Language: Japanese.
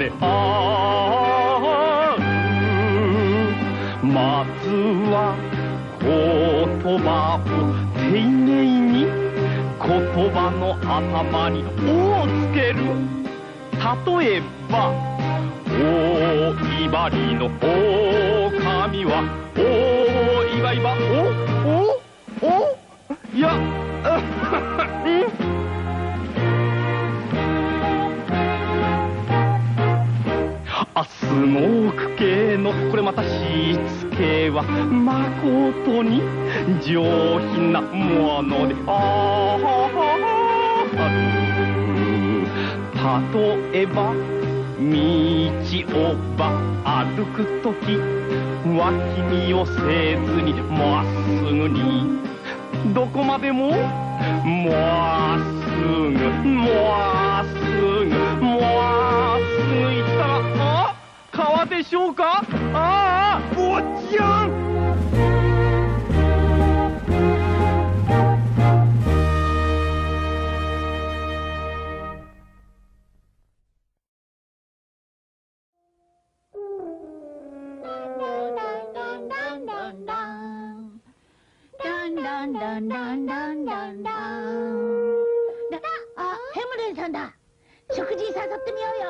である。まずは言葉を丁寧に言葉の頭に「お」をつける。例えば大いばりの狼は大いばいばおいやスモーク系のこれまたしつけはまことに上品なものである。例えば道を歩くとき脇見をせずにまっすぐにどこまでもまっすぐまっすぐまっすぐ行ったらあ川でしょうか。ああおっちゃん。 あ、ヘムレンさんだ。食事に誘ってみようよ。